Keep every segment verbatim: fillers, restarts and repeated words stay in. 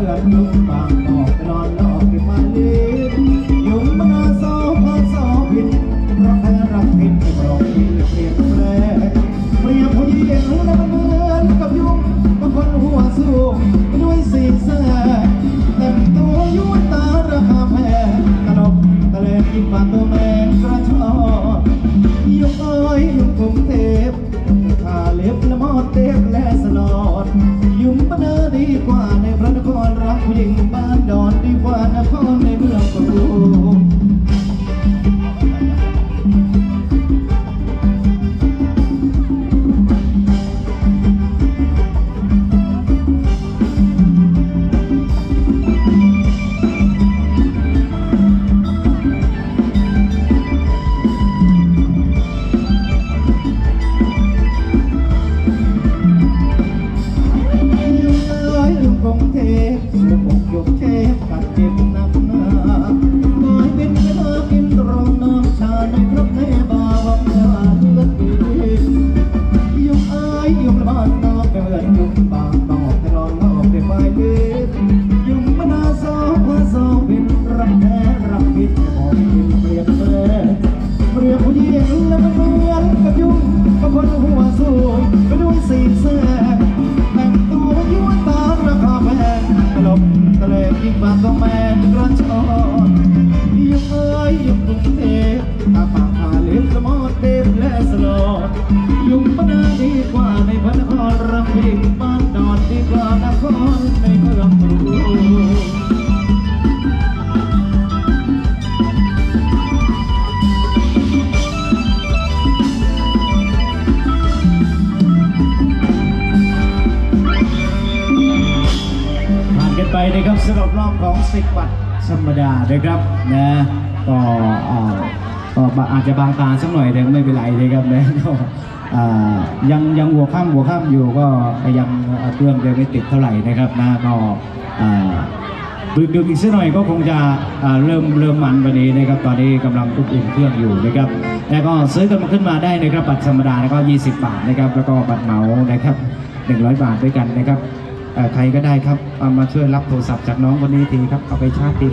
อนยุงบางออกไปนอนหลอกไปมาลียุงมนาโซ่พอโซ่ผิดเพราะแค่รักผิดไม่บอกผิดเปลี่ยนแปลงเปรียบผู้หญิงแล้วมันเหมือนกับยุงบางคนหัวสูงด้วยสีแสงแต่งตัวยุ่ตาราคาแพงตลกตะเลนกินปากตัวแมงกระชอกยุงเอ้ยยุงกรุงเทพขาเล็บละมอดเต็บและสลอดยุงบ้านเนอดีกว่าในพระนครรักผู้หญิงบ้านดอนดีกว่านครในเมืองกรุงไปนะครับสำหรับรอบของสิบบัตรธรรมดานะครับนะก็ก็อาจจะบางตาสักหน่อยแต่ไม่เป็นไรนะครับนะก็ยังยังหัวข้ามหัวข้ามอยู่ก็ยังเครื่องยังไม่ติดเท่าไหร่นะครับนะก็ดึกๆอีกสักหน่อยก็คงจะเริ่มเริ่มมันวันนี้นะครับตอนนี้กำลังตุกอุ่นเครื่องอยู่นะครับแล้วก็ซื้อกันมาขึ้นมาได้นะครับบัตรธรรมดาแล้วก็ยี่สิบบาทนะครับแล้วก็บัตรเหมานะครับหนึ่งร้อยบาทด้วยกันนะครับใครก็ได้ครับเอามาช่วยรับโทรศัพท์จากน้องคนนี้ทีครับเอาไปชาร์จที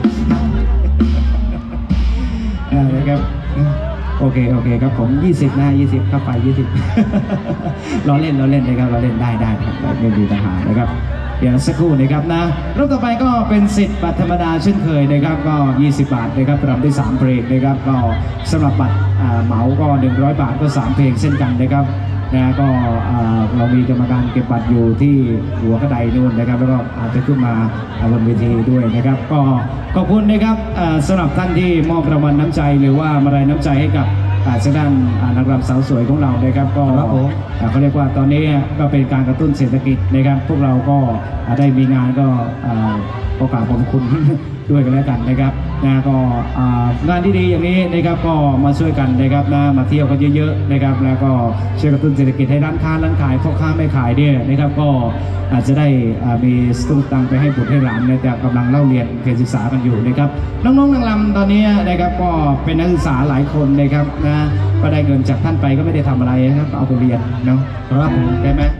นะครับโอเคโอเคครับผมยี่สิบนะยี่สิบเข้าไปยี่สิบเราเล่นเราเล่นนะครับเราเล่นได้ได้ครับไม่มีปัญหานะครับเดี๋ยวสักครู่นะครับนะรอบต่อไปก็เป็นสิทธิ์บัตรธรรมดาเช่นเคยนะครับก็ยี่สิบบาทนะครับรำได้สามเพลงนะครับก็สำหรับบัตรเหมาก็หนึ่งร้อยบาทก็สามเพลงเช่นกันนะครับนะก็เรามีกรรมการเก็บบัตรอยู่ที่หัวกระไดนู่นนะครับแล้วก็อาจจะขึ้นมาบนเวทีด้วยนะครับก็ขอบคุณนะครับสำหรับท่านที่มอบรางวัลน้ำใจหรือว่ามาลัยน้ำใจให้กับทางด้านนักรำสาวสวยของเรานะครับก็เขาเรียกว่าตอนนี้ก็เป็นการกระตุ้นเศรษฐกิจนะครับพวกเราก็ได้มีงานก็ขอกราบขอบคุณด้วยกันแล้วกันนะครับนะก็งานที่ดีอย่างนี้นะครับก็มาช่วยกันนะครับนะมาเที่ยวกันเยอะๆนะครับแล้วก็ช่วยกระตุ้นเศรษฐกิจให้ร้านค้าร้านขายพ่อค้าแม่ขายเนี่ยนะครับก็อาจจะได้มีสตุ้งตังไปให้บุตรให้หลานเนี่ยจะกำลังเล่าเรียนเรียนศึกษากันอยู่นะครับน้องๆนางรำตอนนี้นะครับก็เป็นนักศึกษาหลายคนนะครับนะก็ได้เงินจากท่านไปก็ไม่ได้ทำอะไรนะครับเอาไปเรียนเนาะครับได้ไหม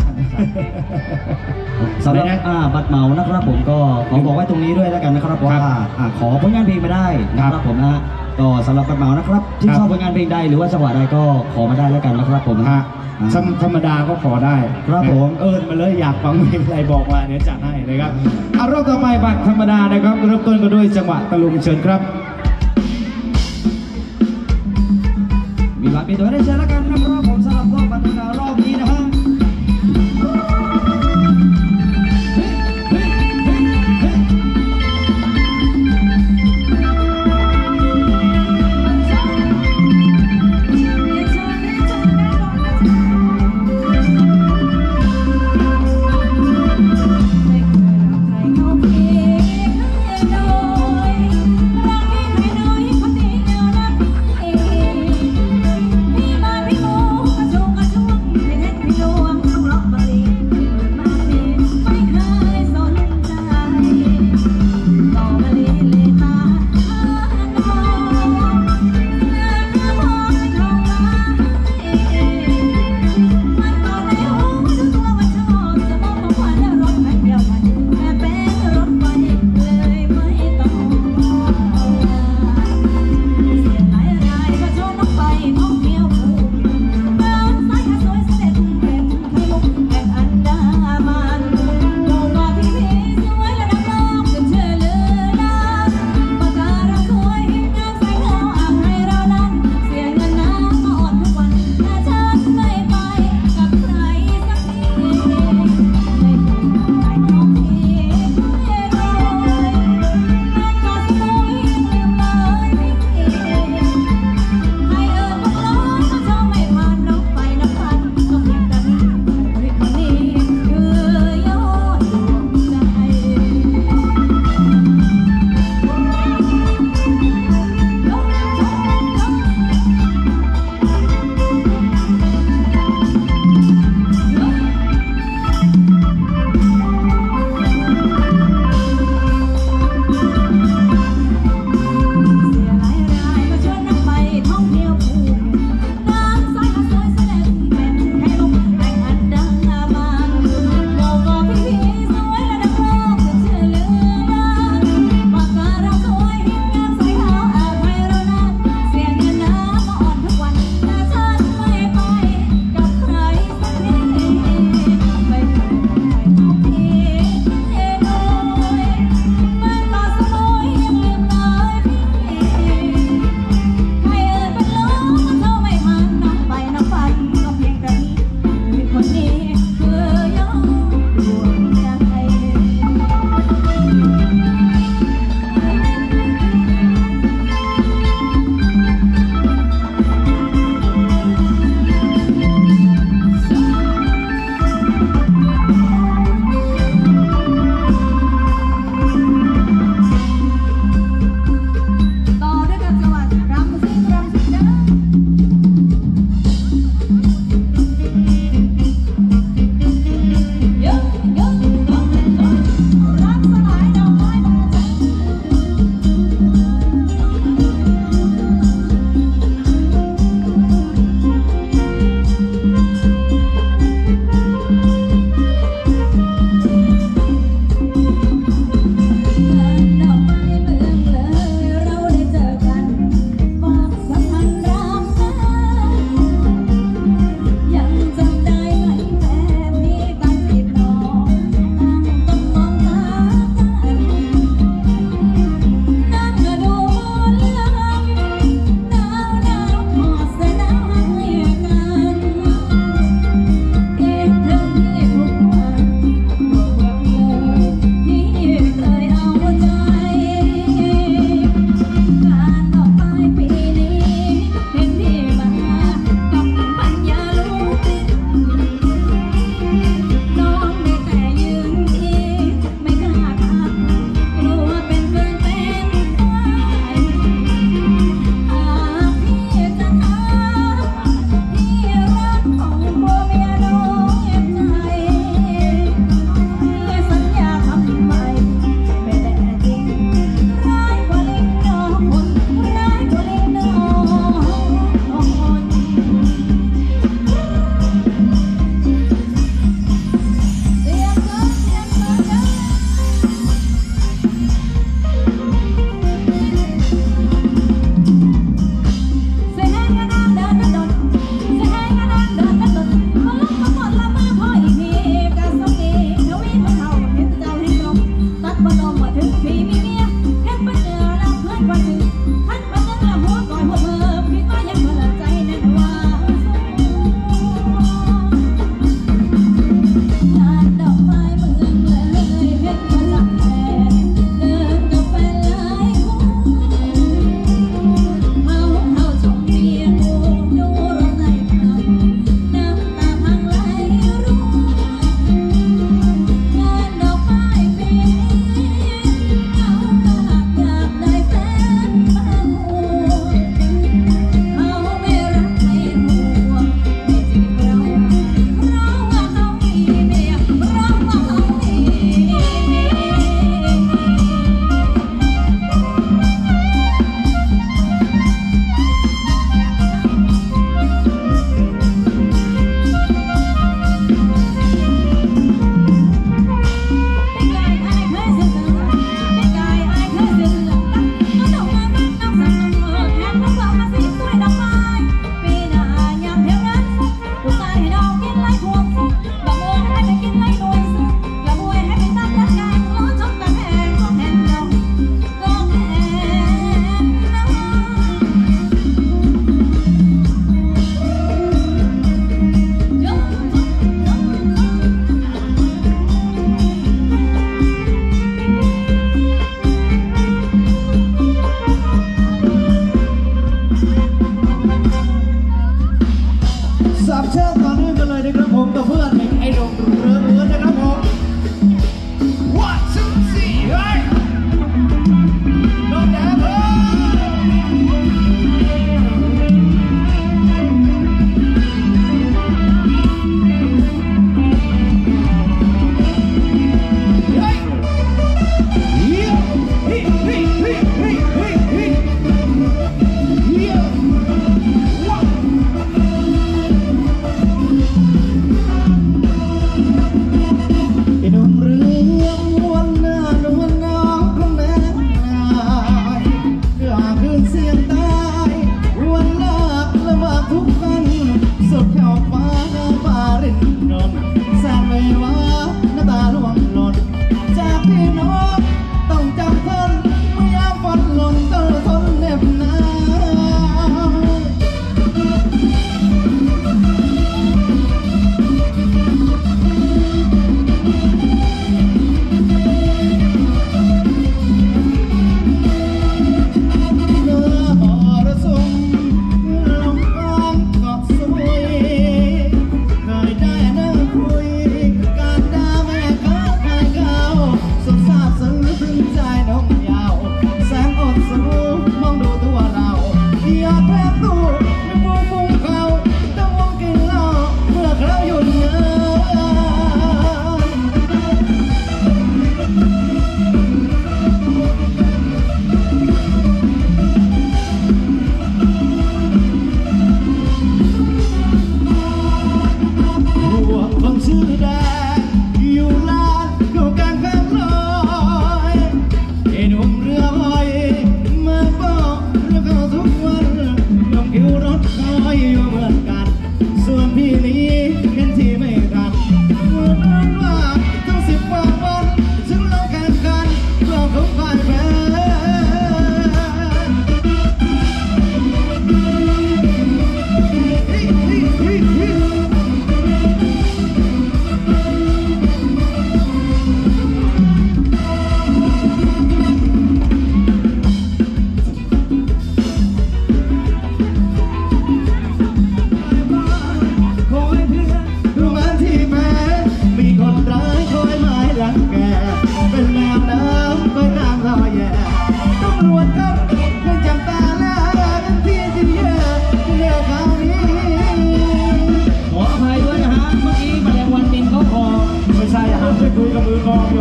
สำหรับบัตรเหมานะครับผมก็ขอบอกไว้ตรงนี้ด้วยแล้วกันนะครับว่าขอผลงานเพลงมาได้นะครับผมนะก็สำหรับบัตรเหมานะครับที่ชอบผลงานเพลงใดหรือว่าจังหวะใดก็ขอมาได้แล้วกันนะครับผมฮะธรรมดาก็ขอได้ครับผมเอิญมาเลยอยากฟังเพลงอะไรบอกมาเดี๋ยวจัดให้นะครับเอารอบต่อไปบัตรธรรมดานะครับเริ่มต้นกันด้วยจังหวะตะลุงเชิญครับมีบัตรมีตัวได้เชิญแล้วกันนะครับผมสำหรับรอบบัตรธรรมดารอบนี้นะฮะพี่มาพี่โม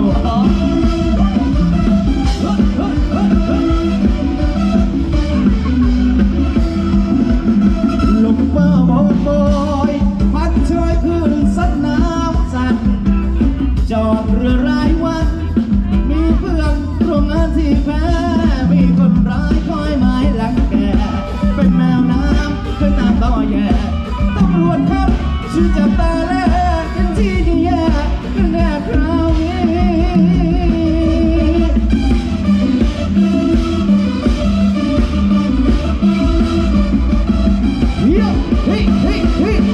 ลมเบอร์โบยโบยพัดช่วยคืนสัดน้ำสั่นจอดเรือรายวันมีเพื่อนร่วมงานที่แพ้มีคนร้ายคอยหมายหลังแกเป็นแมวน้ำเคยตามต่อแย่ตำรวจครับชื่อจับตาแลกันที่นี่แย่กันแน่คราวนี้เฮ้ยเฮ้ยเฮ้ย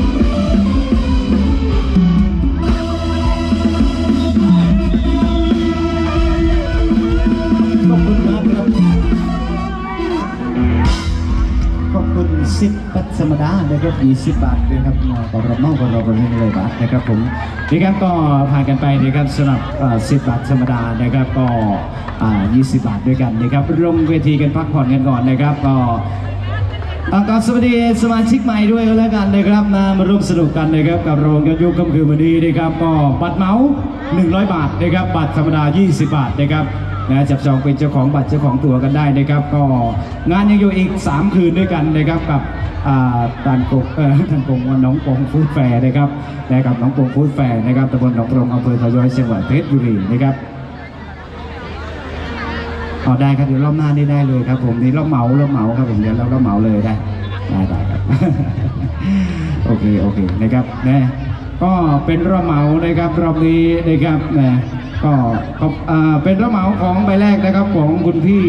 ขอบคุณมากครับขอบคุณสิบบัตรธรรมดานะครับยี่สิบบาทด้วยครับต่อรับน้องของเราเป็นเงินเลยบาทนะครับผมนี่ครับก็ผ่านกันไปนะครับสำหรับสิบบาทธรรมดานะครับก็ยี่สิบบาทด้วยกันนะครับลงเวทีกันพักผ่อนกันก่อนนะครับก็ต้องกราบสวัสดีสมาชิกใหม่ด้วยก็แล้วกันนะครับนะมาร่วมสนุกกันนะครับกับโรงยอดยุคค่ำคืนวันนี้นะครับก็บัตรเหมาหนึ่งร้อยบาทนะครับบัตรธรรมดายี่สิบบาทนะครับนะจับจองเป็นเจ้าของบัตรเจ้าของตั๋วกันได้นะครับก็งานยังอยู่อีกสามคืนด้วยกันนะครับกับตานกงเอ่อตานกงวันน้องปงฟู้ดแฟร์นะครับและกับน้องปงฟู้ดแฟร์นะครับตำบลหนองปรงอำเภอทยอยจังหวัดเพชรบุรีนะครับอ๋อได้ครับเดี๋ยวรอบหน้านี่ได้เลยครับผมนี่รอบเหมารอบเหมาครับผมเดี๋ยวเรารอบเหมาเลยได้ได้ได้ครับ โอเคโอเคนะครับนะก็เป็นรอบเหมานะครับรอบนี้นะครับนะก็เป็นรอบเหมาของใบแรกนะครับของคุณพี่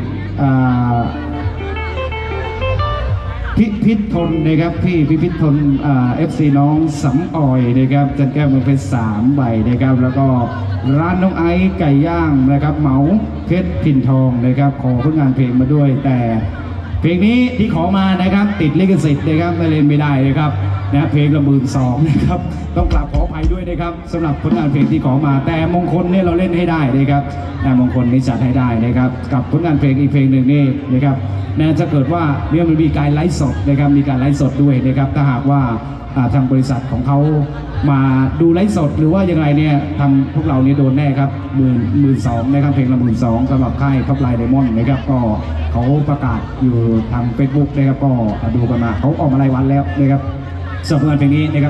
พิพิธทนนะครับพี่พิพิธทนเอฟซีน้องสำออยนะครับจันแก้วเมืองเพชรสามใบนะครับแล้วก็ร้านน้องไอซ์ไก่ย่างนะครับเหมาเพชรพินทองนะครับขอผลงานเพลงมาด้วยแต่เพลงนี้ที่ขอมานะครับติดลิขสิทธิ์นะครับไม่เล่นไม่ได้นะครับนะเพลงละหมื่นสองนะครับต้องกราบขออภัยด้วยนะครับสำหรับผลงานเพลงที่ขอมาแต่มงคลเนี่ยเราเล่นให้ได้นะครับนะมงคลนี้จัดให้ได้นะครับกับผลงานเพลงอีกเพลงหนึ่งนี่นะครับนะจะเกิดว่าเนี่ยมันมีการไลฟ์สดนะครับมีการไลฟ์สดด้วยนะครับถ้าหากว่าทางบริษัทของเขามาดูไลฟ์สดหรือว่าอย่างไรเนี่ยทำพวกเราเนี่ยโดนแน่ครับหมื่นหมื่นสองนะครับเพลงละหมื่นสองสำหรับค่ายท็อปไลน์ไดมอนด์นะครับก็เขาประกาศอยู่ทางเฟซบุ๊กนะครับก็ดูกันมาเขาออกมารายวันแล้วนะครับสำหรับผลงานเพลงนี้นะครับ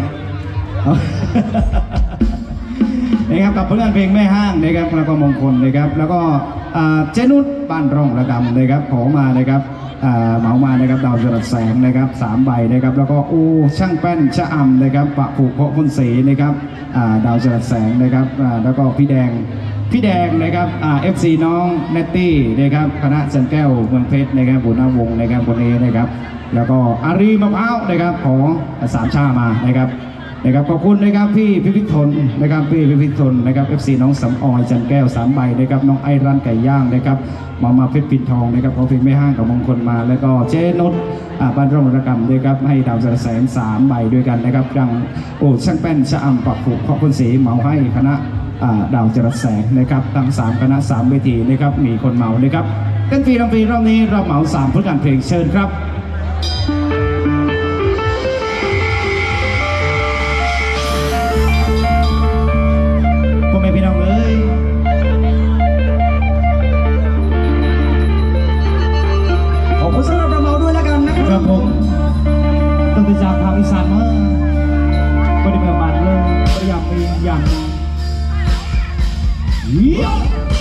นะครับกับผลงานเพลงแม่ห้างนะครับแล้วก็มงคลนะครับแล้วก็เจนุชบ้านร่องระกำนะครับขอมานะครับเหมามานะครับดาวจรัสแสงนะครับสามใบนะครับแล้วก็โอ้ช่างแป้นชะอำนะครับปะผูกเพาะพ่นสีนะครับดาวจรัสแสงนะครับแล้วก็พี่แดงพี่แดงนะครับเอฟซีน้องเนตตี้นะครับคณะจันแก้วเมืองเพชรนะครับบุญนาวงศ์นะครับคนนี้นะครับแล้วก็อารีมะพร้าวนะครับของสามชามานะครับนะครับขอบคุณนะครับพี่พิพิธทนนะครับพี่พิพิธทนนะครับเอฟซีน้องสำออยจันแก้วสามใบนะครับน้องไอรันไก่ย่างนะครับมามาเพชรปิ่นทองนะครับขอเพลงไม่ห้างกับมงคลมาแล้วก็เจนุชบ้านร่องระกำด้วยครับให้ดาวจรัสแสงสามใบด้วยกันนะครับดังโอ้ช่างแป้นชะอำปะผูกเพาะพ่นสีเหมาให้คณะดาวจรัสแสงนะครับทั้งสามคณะสามเวทีนะครับมีคนเหมานะครับเต้นฟรีรำฟรีรอบนี้เราเหมาสามผลงานเพลงเชิญครับพ่อแม่พี่น้องเอ้ยขอบคุณสำหรับเราเหมาด้วยแล้วกันนะครับผมต้องไปจากภาคอีสานมาไม่ได้เมืองบ้านเลยพยายามมีอย่างเรียน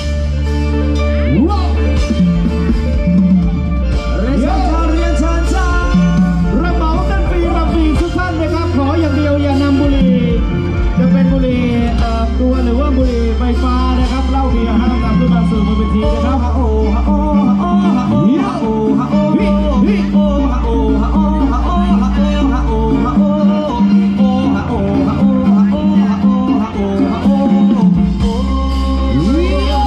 ชาเรียนชาชารับเหมากันฟรีรับฟรีทุกท่านนะครับขออย่างเดียวอย่านำบุหรี่จะเป็นบุหรี่ตัวหรือว่าบุหรี่ไฟฟ้านะครับเหล้าเบียร์ห้ามนำขึ้นมาสู่บนเวทีนะครับฮะโอฮะโอฮะโอฮะโอฮะโอฮะโอฮิฮิโอฮะโอฮะโอฮะโอฮะโอฮะโอฮะโอโอฮะโอฮะโอฮะโอฮะโอฮะโอฮะโอ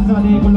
สวัสดีคุณ